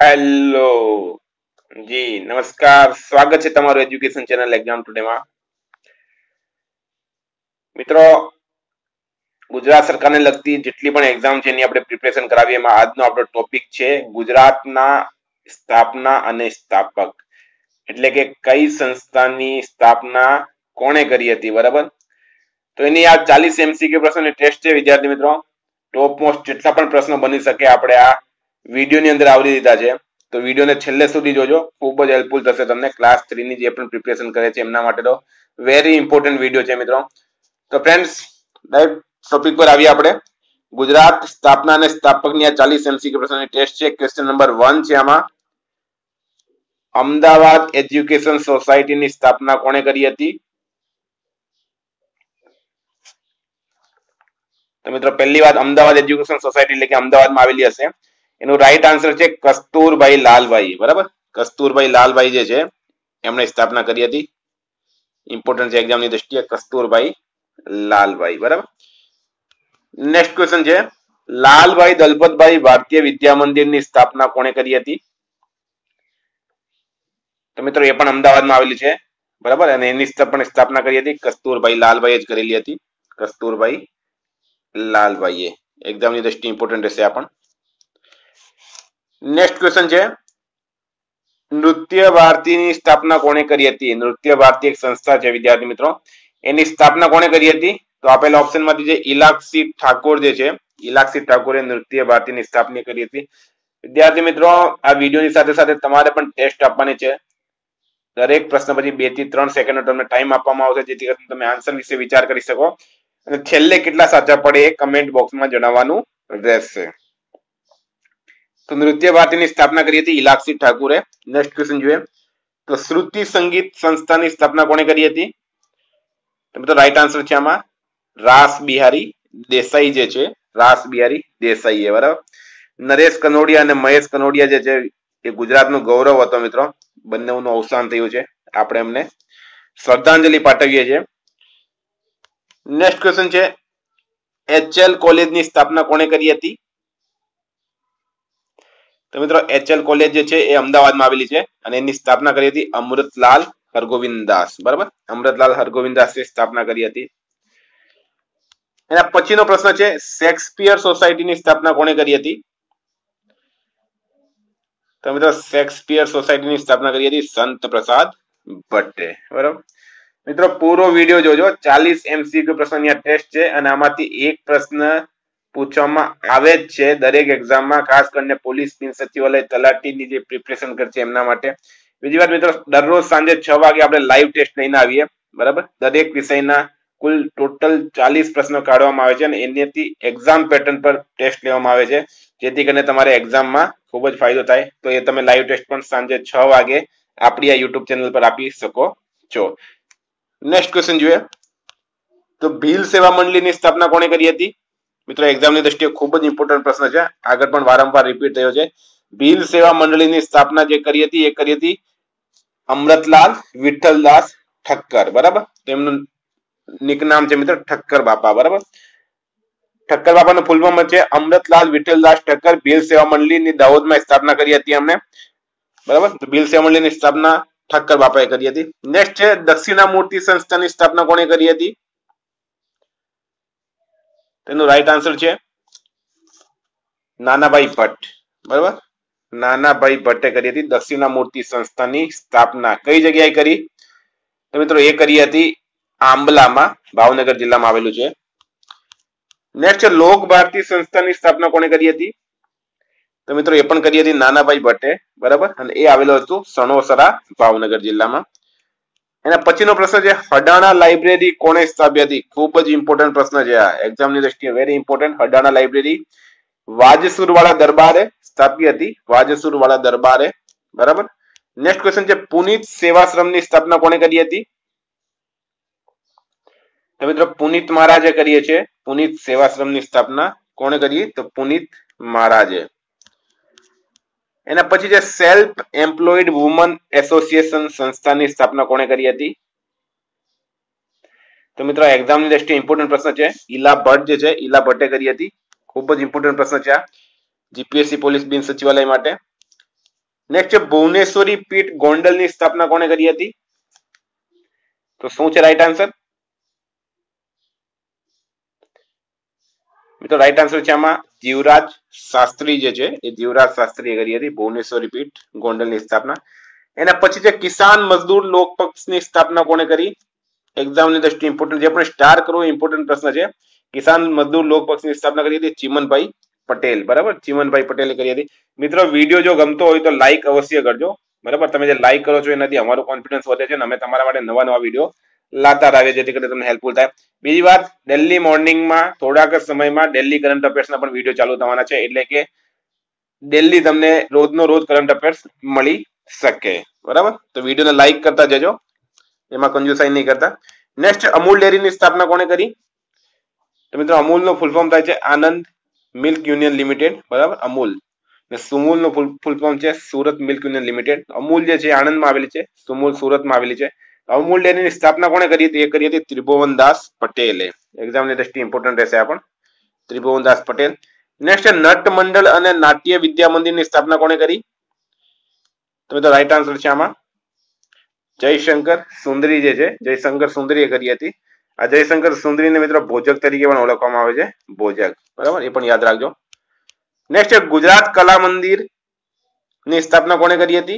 Hello જી નમસ્કાર, સ્વાગત છે તમારું એજ્યુકેશન ચેનલ એક્ઝામ ટુડે માં. મિત્રો, ગુજરાત સરકારને લગતી જેટલી પણ એક્ઝામ છે એની આપણે પ્રિપેરેશન કરાવીએ. એમાં આજનો આપણો ટોપિક છે ગુજરાતના સ્થાપના અને સ્થાપક, એટલે કે કઈ સંસ્થાની સ્થાપના કોણે કરી હતી. બરાબર, તો એની આ 40 MCQ પ્રશ્નોની ટેસ્ટ છે વિદ્યાર્થી મિત્રો. ટોપ મોસ્ટ જેટલા પણ પ્રશ્નો બની શકે આપણે આ વિડીયોની અંદર આવરી દીધા છે. તો વિડીયોને છેલ્લે સુધી જોજો, ખૂબ જ હેલ્પફુલ થશે તમને. ક્લાસ 3 ની જે પણ પ્રિપેરેશન કરે છે એમના માટે તો વેરી ઇમ્પોર્ટન્ટ વિડીયો છે મિત્રો. તો ફ્રેન્ડ્સ, ડાયરેક્ટ ટોપિક પર આવીએ આપણે. ગુજરાત સ્થાપના અને સ્થાપકની આ 40 MCQ પ્રશ્નોની ટેસ્ટ છે. ક્વેશ્ચન નંબર 1 છે આમાં, અમદાવાદ એજ્યુકેશન સોસાયટીની સ્થાપના કોણે કરી હતી? તો મિત્રો પહેલી વાત, અમદાવાદ એજ્યુકેશન સોસાયટી એટલે કે અમદાવાદમાં આવેલી હશે. એનું રાઈટ આન્સર છે કસ્તુરભાઈ લાલભાઈ. બરાબર, કસ્તુરભાઈ લાલભાઈ જે છે એમણે સ્થાપના કરી હતી. ઇમ્પોર્ટન્ટ છે એક્ઝામની દ્રષ્ટિએ, કસ્તુરભાઈ લાલભાઈ. બરાબર, નેક્સ્ટ ક્વેશ્ચન છે, લાલભાઈ દલપતભાઈ ભારતીય વિદ્યા મંદિરની સ્થાપના કોણે કરી હતી? તો મિત્રો એ પણ અમદાવાદમાં આવેલી છે. બરાબર, અને એની પણ સ્થાપના કરી હતી કસ્તુરભાઈ લાલભાઈ જ કરેલી હતી. કસ્તુરભાઈ લાલભાઈએ. એક્ઝામની દ્રષ્ટિએ ઇમ્પોર્ટન્ટ રહેશે આ પણ. નેક્સ્ટ ક્વેશ્ચન છે, નૃત્ય ભારતીની સ્થાપના કોણે કરી હતી? નૃત્ય ભારતી એક સંસ્થા છે વિદ્યાર્થી મિત્રો, એની સ્થાપના કોણે કરી હતી? તો આપેલા ઓપ્શનમાંથી જે ઇલાક્ષી ઠાકોર જે છે, ઇલાક્ષી ઠાકોરે નૃત્ય ભારતીની સ્થાપના કરી હતી. વિદ્યાર્થી મિત્રો, આ વિડીયોની સાથે સાથે તમારે પણ ટેસ્ટ આપવાની છે. દરેક પ્રશ્ન પછી 2 થી 3 સેકન્ડનો તમને ટાઈમ આપવામાં આવશે, જેથી કરીને તમે આન્સર વિશે વિચાર કરી શકો. અને છેલ્લે કેટલા સાચા પડે એ કમેન્ટ બોક્સમાં જણાવવાનું રહેશે. તો નૃત્ય ભારતીની સ્થાપના કરી હતી ઇલાક્ષી ઠાકુરે. નેક્સ્ટ ક્વેશ્ચન જોઈએ, તો શ્રુતિ સંગીત સંસ્થાની સ્થાપના કોણે કરી હતી? તો રાઈટ આન્સર છે આમાં રાસ બિહારી દેસાઈ જે છે, રાસ બિહારી દેસાઈ. બરાબર, નરેશ કનોડિયા અને મહેશ કનોડિયા જે છે એ ગુજરાતનું ગૌરવ હતો મિત્રો. બંનેનું અવસાન થયું છે, આપણે એમને શ્રદ્ધાંજલિ પાઠવીએ છીએ. નેક્સ્ટ ક્વેશ્ચન છે, HL કોલેજની સ્થાપના કોણે કરી હતી? તો મિત્રો HL કોલેજ જે છે એ અમદાવાદમાં આવેલી છે અને એની સ્થાપના કરી હતી અમૃતલાલ હરગોવિંદ દાસ. બરાબર, અમૃતલાલ હરગોવિંદ દાસે સ્થાપના કરી હતી. એના પછીનો પ્રશ્ન છે, શેક્સપિયર સોસાયટીની સ્થાપના કોણે કરી હતી? તો મિત્રો શેક્સપિયર સોસાયટીની સ્થાપના કરી હતી સંત પ્રસાદ ભટ્ટે. બરાબર મિત્રો, પૂરો વિડીયો જોજો. 40 MCQ પ્રશ્નની આ ટેસ્ટ છે અને આમાંથી એક પ્રશ્ન પૂછવામાં આવે જ છે દરેક એક્ઝામમાં, ખાસ કરીને પોલીસ બિન સચિવાલય તલાટીની જે પ્રિપરેશન કરશે એમના માટે. બીજી વાત મિત્રો, દરરોજ સાંજે 6 વાગે આપણે લાઈવ ટેસ્ટ લઈને આવીએ. બરાબર, દરેક વિષયના કુલ ટોટલ 40 પ્રશ્નો કાઢવામાં આવે છે અને એનાથી એક્ઝામ પેટર્ન પર ટેસ્ટ લેવામાં આવે છે, જેથી કરીને તમારે એક્ઝામમાં ખૂબ જ ફાયદો થાય. તો એ તમે લાઈવ ટેસ્ટ પણ સાંજે 6 વાગે આપણી આ યુટ્યુબ ચેનલ પર આપી શકો છો. નેક્સ્ટ ક્વેશ્ચન જોઈએ, તો ભીલ સેવા મંડળીની સ્થાપના કોણે કરી હતી? મિત્રો એક્ઝામની દ્રષ્ટિએ ખૂબ જ ઇમ્પોર્ટન્ટ પ્રશ્ન છે, આગળ પણ વારંવાર રિપીટ થયો છે. ભીલ સેવા મંડળીની સ્થાપના જે કરી હતી એ કરી હતી અમૃતલાલ વિઠ્ઠલદાસ ઠક્કર. બરાબર, તેમનું નિકનામ છે મિત્રો ઠક્કર બાપા. બરાબર, ઠક્કર બાપાનું ફૂલ ફોર્મ છે અમૃતલાલ વિઠ્ઠલદાસ ઠક્કર. ભીલ સેવા મંડળીની દાહોદમાં સ્થાપના કરી હતી એમને. બરાબર, તો ભીલ સેવા મંડળીની સ્થાપના ઠક્કર બાપાએ કરી હતી. નેક્સ્ટ છે, દક્ષિણામૂર્તિ સંસ્થાની સ્થાપના કોણે કરી હતી? તેનું રાઈટ આન્સર છે નાનાભાઈ ભટ્ટ. બરાબર, નાનાભાઈ ભટ્ટે કરી હતી દક્ષિણામૂર્તિ સંસ્થાની સ્થાપના. કઈ જગ્યાએ કરી? તો મિત્રો એ કરી હતી આંબલામાં, ભાવનગર જિલ્લામાં આવેલું છે. નેક્સ્ટ, લોક ભારતી સંસ્થાની સ્થાપના કોણે કરી હતી? તો મિત્રો એ પણ કરી હતી નાનાભાઈ ભટ્ટે. બરાબર, અને એ આવેલો હતું સણોસરા, ભાવનગર જિલ્લામાં. એના પછીનો પ્રશ્ન છે, હડાણા લાઇબ્રેરી કોણે સ્થાપી હતી? ખૂબ જ ઇમ્પોર્ટન્ટ પ્રશ્ન છે આ, એક્ઝામની દ્રષ્ટિએ very important. Hadana library Vajsurwala દરબારે સ્થાપી હતી, વાજસુરવાળા દરબારે. બરાબર, નેક્સ્ટ ક્વેશ્ચન છે, પુનિત સેવાશ્રમની સ્થાપના કોણે કરી હતી? તો મિત્રો પુનિત મહારાજે કરીએ છે પુનિત સેવાશ્રમની સ્થાપના. કોણે કરી? તો પુનિત મહારાજે. એના પછી જે સેલ્ફ એમ્પ્લોયડ વુમન એસોસિએશન સંસ્થાની સ્થાપના કોણે કરી હતી? તો મિત્રો એક્ઝામની દ્રષ્ટિએ ઇમ્પોર્ટન્ટ પ્રશ્ન છે, ઈલા ભટ્ટ જે છે ઈલા ભટ્ટે કરી હતી. ખૂબ જ ઇમ્પોર્ટન્ટ પ્રશ્ન છે આ, જીપીએસસી પોલીસ બિન સચિવાલય માટે. નેક્સ્ટ છે ભુવનેશ્વરી પીઠ ગોંડલની સ્થાપના કોણે કરી હતી? તો શું છે રાઈટ આન્સર? મિત્રો રાઈટ આન્સર છે આમાં જીવરાજ શાસ્ત્રી જે છે એ જીવરાજ શાસ્ત્રીએ કરી હતી ભુવનેશ્વરી પીઠ ગોંડલની સ્થાપના. એના પછી છે કિસાન મજદૂર લોક પક્ષની સ્થાપના કોણે કરી? એક્ઝામની દ્રષ્ટિએ ઇમ્પોર્ટન્ટ, જે આપણે સ્ટાર કરવો ઇમ્પોર્ટન્ટ પ્રશ્ન છે. કિસાન મજદૂર લોક પક્ષની સ્થાપના કરી હતી ચીમનભાઈ પટેલ, બરાબર, ચીમનભાઈ પટેલે કરી હતી. મિત્રો વિડીયો જો ગમતો હોય તો લાઈક અવશ્ય કરજો, બરાબર. તમે જે લાઈક કરો છો એનાથી અમારો કોન્ફિડન્સ વધે છે અને અમે તમારા માટે નવા નવા વિડીયો લાતા રહીએ જેથી કરીને તમને હેલ્પફુલ થાય. બીજી વાત, ડેલી મોર્નિંગમાં થોડાક સમયમાં ડેલી કરંટ અફેર્સના પણ વિડીયો ચાલુ થવાના છે, એટલે કે ડેલી તમને રોજનો રોજ કરંટ અફેર્સ મળી શકે, બરાબર. તો વિડીયોને લાઈક કરતા જજો, એમાં કંજુસાઈ નહીં કરતા. નેક્સ્ટ, અમૂલ ડેરીની સ્થાપના કોણે કરી? તો મિત્રો અમૂલનો ફૂલ ફોર્મ થાય છે આનંદ મિલ્ક યુનિયન લિમિટેડ, બરાબર, અમૂલ. ને સુમૂલનો ફૂલ ફોર્મ છે Surat milk union limited. Amul જે છે આણંદમાં આવેલી છે, સુમૂલ સુરતમાં આવેલી છે. અમૂલ ડેરીની સ્થાપના કોણે કરી હતી? એ કરી હતી ત્રિભુવનદાસ પટેલે. એક્ઝામની દ્રષ્ટિએ ઇમ્પોર્ટન્ટ રહેશે આ પણ, ત્રિભુવનદાસ પટેલ. નેક્સ્ટ, નટ મંડળ અને નાટ્ય વિદ્યા મંદિરની સ્થાપના કોણે કરી? તો મિત્રો રાઈટ આન્સર છે આમાં જયશંકર સુંદરી જે છે, જયશંકર સુંદરીએ કરી હતી. આ જયશંકર સુંદરીને મિત્રો ભોજક તરીકે પણ ઓળખવામાં આવે છે, ભોજક, બરાબર, એ પણ યાદ રાખજો. નેક્સ્ટ, ગુજરાત કલા મંદિર ની સ્થાપના કોણે કરી હતી?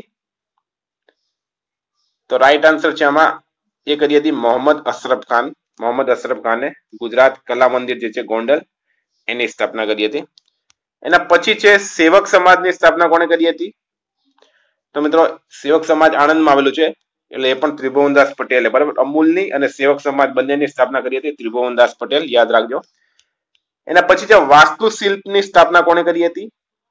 તો રાઈટ આન્સર છે આમાં એ કરી હતી મોહમ્મદ અશરફ ખાન. મોહમ્મદ અશરફ ખાને ગુજરાત કલા મંદિર જે છે ગોંડલ એની સ્થાપના કરી હતી. એના પછી છે સેવક સમાજની સ્થાપના કોણે કરી હતી? તો મિત્રો સેવક સમાજ આણંદમાં આવેલું છે, એટલે એ પણ ત્રિભુવનદાસ પટેલે, બરાબર. અમૂલની અને સેવક સમાજ બંનેની સ્થાપના કરી હતી ત્રિભુવનદાસ પટેલ, યાદ રાખજો. એના પછી છે વાસ્તુશિલ્પની સ્થાપના કોણે કરી હતી?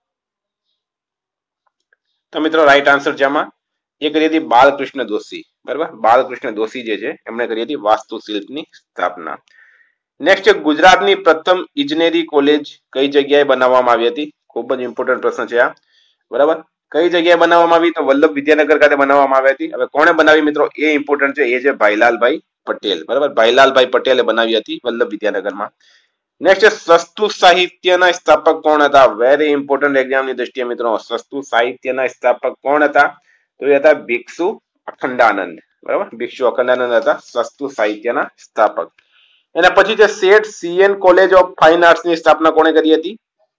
તો મિત્રો રાઈટ આન્સર છે આમાં એ કરી હતી બાલકૃષ્ણ દોશી, બરાબર. બાલકૃષ્ણ દોશી જે છે એમણે કરી હતી વાસ્તુશિલ્પની સ્થાપના. નેક્સ્ટ, ગુજરાતની પ્રથમ ઇજનેરી કોલેજ કઈ જગ્યાએ બનાવવામાં આવી હતી? ખૂબ જ ઇમ્પોર્ટન્ટ પ્રશ્ન છે આ, બરાબર. કઈ જગ્યાએ બનાવવામાં આવી? તો વલ્લભ વિદ્યાનગર ખાતે બનાવવામાં આવી હતી. હવે કોણે બનાવી મિત્રો એ ઇમ્પોર્ટન્ટ છે, એ છે ભાઈલાલભાઈ પટેલ, બરાબર. ભાઈલાલભાઈ પટેલે બનાવી હતી વલ્લભ વિદ્યાનગરમાં. નેક્સ્ટ, સસ્તું સાહિત્યના સ્થાપક કોણ હતા? વેરી ઇમ્પોર્ટન્ટ એક્ઝામની દ્રષ્ટિએ મિત્રો, સસ્તું સાહિત્યના સ્થાપક કોણ હતા? તો એ હતા ભિક્ષુ અખંડાનંદ, બરાબર. ભિક્ષુ અખંડાનંદ હતા સસ્તું સાહિત્યના સ્થાપક. એના પછી છે Sheth CN college of fine arts ની સ્થાપના કોણે કરી હતી?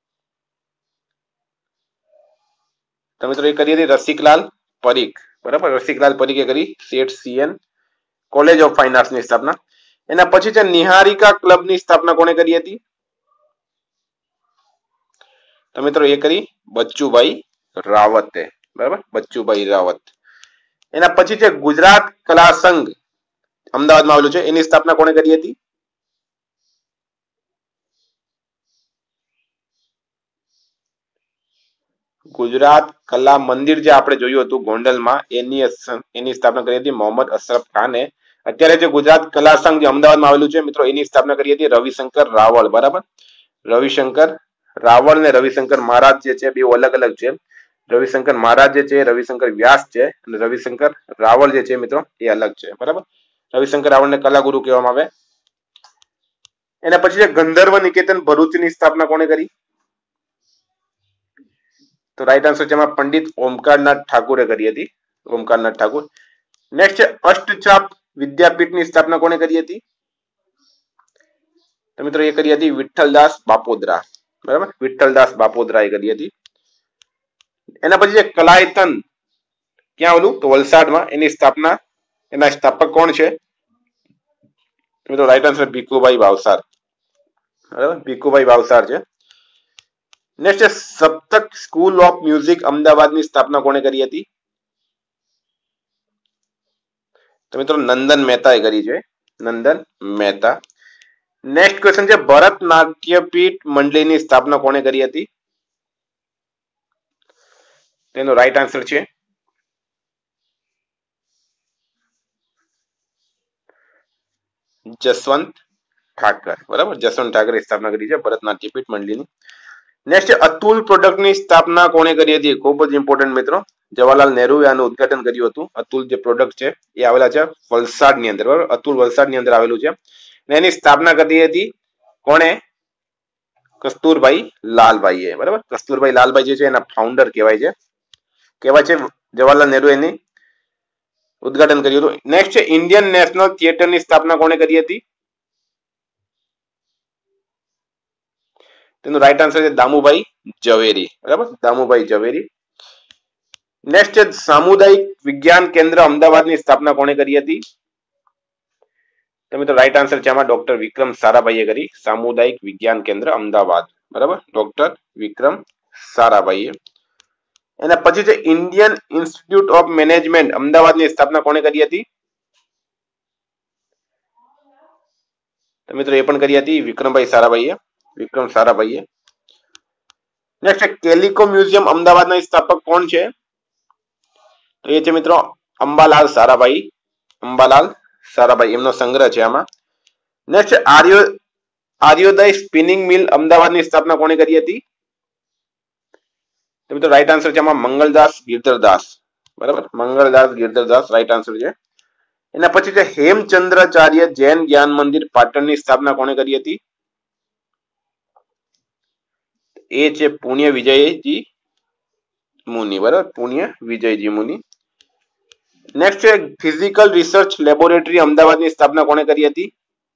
તો મિત્રો એ કરી હતી રસિકલાલ પરીખ, બરાબર. રસિકલાલ પરીખે કરી Sheth CN college of fine arts ની સ્થાપના. એના પછી છે નિહારિકા ક્લબ ની સ્થાપના કોણે કરી હતી? તો મિત્રો એ કરી બચ્ચુભાઈ રાવતે, બરાબર, બચ્ચુભાઈ રાવત. એના પછી છે ગુજરાત કલા સંઘ અમદાવાદમાં આવેલું છે, એની સ્થાપના કોણે કરી હતી? ગુજરાત કલા મંદિર જે આપણે જોયું હતું ગોંડલમાં, એની સ્થાપના કરી હતી મોહમ્મદ અશરફ ખાને. અત્યારે જે ગુજરાત કલા સંઘ જે અમદાવાદમાં આવેલું છે મિત્રો, એની સ્થાપના કરી હતી રવિશંકર રાવળ, બરાબર. રવિશંકર રાવળ ને રવિશંકર મહારાજ જે છે બે અલગ અલગ છે. રવિશંકર મહારાજ જે છે રવિશંકર વ્યાસ છે, અને રવિશંકર રાવળ જે છે મિત્રો એ અલગ છે, બરાબર. રવિશંકર રાવળને કલાગુરુ કહેવામાં આવે. એના પછી છે ગંધર્વ નિકેતન ભરૂચની સ્થાપના કોણે કરી? તો રાઈટ આન્સર છે એમાં પંડિત ઓમકારનાથ ઠાકુરે કરી હતી, ઓમકારનાથ ઠાકુર. નેક્સ્ટ છે અષ્ટચાપ વિદ્યાપીઠની સ્થાપના કોણે કરી હતી? તો મિત્રો એ કરી હતી વિઠ્ઠલદાસ બાપોદરા, બરાબર. વિઠ્ઠલદાસ બાપોદરા એ કરી હતી. એના પછી છે કલાયતન, ક્યાં આવેલું? તો વલસાડમાં. એની સ્થાપના, એના સ્થાપક કોણ છે? મિત્રો રાઈટ આન્સર ભીખુભાઈ ભાવસાર, બરાબર. ભીખુભાઈ ભાવસાર છે. Next, Saptak school of music અમદાવાદની સ્થાપના કોણે કરી હતી? તો મિત્રો નંદન મહેતાએ કરી છે, નંદન મહેતા. નેક્સ્ટ ક્વેશ્ચન છે ભરતનાટ્યપીઠ મંડળીની સ્થાપના કોણે કરી હતી? તેનો રાઈટ આન્સર છે જસવંત ઠાકર, બરાબર. જસવંત ઠાકરે સ્થાપના કરી છે ભરતનાટ્યપીઠ મંડળીની. નેક્સ્ટ, અતુલ પ્રોડક્ટની સ્થાપના કોણે કરી હતી? ખૂબ જ ઇમ્પોર્ટન્ટ મિત્રો, જવાહરલાલ નહેરુએ આનું ઉદ્ઘાટન કર્યું હતું. અતુલ જે પ્રોડક્ટ છે એ આવેલા છે વલસાડની અંદર, બરાબર. અતુલ વલસાડની અંદર આવેલું છે. એની સ્થાપના કરી હતી કોણે? કસ્તુરભાઈ લાલભાઈએ, બરાબર. કસ્તુરભાઈ લાલભાઈ જે છે એના ફાઉન્ડર કહેવાય છે. કહેવાય છે જવાહરલાલ નહેરુ એની ઉદ્ઘાટન કર્યું હતું. નેક્સ્ટ છે ઇન્ડિયન નેશનલ થિયેટરની સ્થાપના કોણે કરી હતી? તેનું રાઈટ આન્સર છે દામુભાઈ ઝવેરી. બરાબર, દામુભાઈ ઝવેરી. નેક્સ્ટ છે સામુદાયિક વિજ્ઞાન કેન્દ્ર અમદાવાદની સ્થાપના કોણે કરી હતી? તો રાઈટ આન્સર છે આમાં ડોક્ટર વિક્રમ સારાભાઈએ કરી. સામુદાયિક વિજ્ઞાન કેન્દ્ર અમદાવાદ. બરાબર, ડોક્ટર વિક્રમ સારાભાઈએ. એના પછી છે ઇન્ડિયન ઇન્સ્ટિટ્યૂટ ઓફ મેનેજમેન્ટ અમદાવાદની સ્થાપના કોણે કરી હતી? તો મિત્રો એ પણ કરી હતી વિક્રમભાઈ સારાભાઈએ. વિક્રમ સારાભાઈએ. નેક્સ્ટ કેલિકો મ્યુઝિયમ અમદાવાદના સ્થાપક કોણ છે? તો એ છે મિત્રો અંબાલાલ સારાભાઈ. અંબાલાલ સારાભાઈ એમનો સંગ્રહ છે આમાં. નેક્સ્ટ આર્યોદય સ્પિનિંગ મિલ અમદાવાદની સ્થાપના કોણે કરી હતી? તો મિત્રો રાઈટ આન્સર છે આમાં મંગળદાસ ગિરધરદાસ. બરાબર, મંગળદાસ ગિરધરદાસ રાઈટ આન્સર છે. એના પછી છે હેમચંદ્રાચાર્ય જૈન જ્ઞાન મંદિર પાટણની સ્થાપના કોણે કરી હતી? એ છે પુણ્ય વિજયજી મુનિ. બરાબર, પુણ્ય વિજયજી મુનિ. નેક્સ્ટ છે ફિઝિકલ રિસર્ચ લેબોરેટરી અમદાવાદની સ્થાપના કોણે કરી હતી?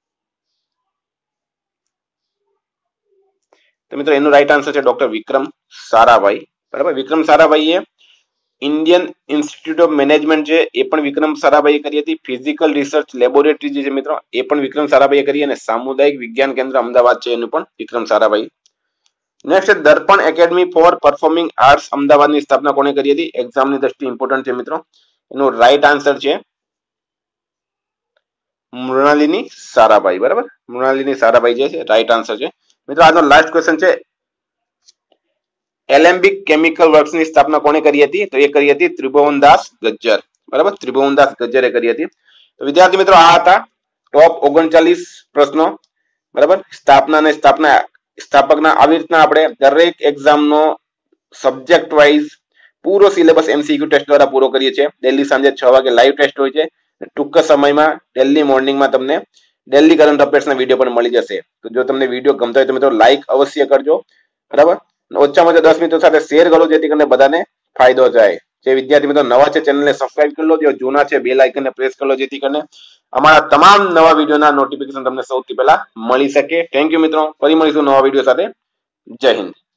તો મિત્રો એનું રાઈટ આન્સર છે ડોક્ટર વિક્રમ સારાભાઈ. બરાબર, વિક્રમ સારાભાઈએ ઇન્ડિયન ઇન્સ્ટિટ્યૂટ ઓફ મેનેજમેન્ટ છે એ પણ વિક્રમ સારાભાઈએ કરી હતી. ફિઝિકલ રિસર્ચ લેબોરેટરી જે છે મિત્રો એ પણ વિક્રમ સારાભાઈએ કરી. અને સામુદાયિક વિજ્ઞાન કેન્દ્ર અમદાવાદ છે એનું પણ Vikram Sarabhai. Next Darpana academy for performing arts અમદાવાદની સ્થાપના કોણે કરી હતી? એક્ઝામની દ્રષ્ટિએ ઇમ્પોર્ટન્ટ છે મિત્રો. એનું રાઈટ આન્સર છે મૃણાલિની સારાભાઈ. બરાબર, મૃણાલિની સારાભાઈ જે છે રાઈટ આન્સર છે. મિત્રો આજનો લાસ્ટ ક્વેશ્ચન છે એલેમ્બિક કેમિકલ વર્ક્સની સ્થાપના કોણે કરી હતી? તો એ કરી હતી ત્રિભુવનદાસ ગજ્જર. બરાબર, ત્રિભુવનદાસ ગજ્જરે કરી હતી. તો વિદ્યાર્થી મિત્રો આ હતા ટોપ 39 પ્રશ્નો. બરાબર, સ્થાપકના આવી રીતના આપણે દરેક એક્ઝામનો સબ્જેક્ટ વાઇઝ પૂરો સિલેબસ MCQ ટેસ્ટ દ્વારા પૂરો કરીએ છીએ. ડેલી સાંજે 6 વાગે લાઈવ ટેસ્ટ હોય છે. ટૂંક સમયમાં ડેલી મોર્નિંગમાં તમને ડેલી કરંટ અફેર્સના વિડીયો પણ મળી જશે. તો જો તમને વિડીયો ગમતો હોય તો મિત્રો લાઈક અવશ્ય કરજો. બરાબર, ઓછામાં ઓછા 10 મિત્રો સાથે શેર કરો જેથી કરીને બધાને ફાયદો થાય. જે વિદ્યાર્થી મિત્રો નવા છે ચેનલને સબસ્ક્રાઇબ કરી લો, જે જૂના છે બેલ આઇકનને પ્રેસ કરી લો જેથી કરીને અમારા તમામ નવા વિડીયોના નોટિફિકેશન તમને સૌથી પહેલા મળી શકે. થેન્ક યુ મિત્રો, ફરી મળીશું નવા વિડીયો સાથે. જય હિન્દ.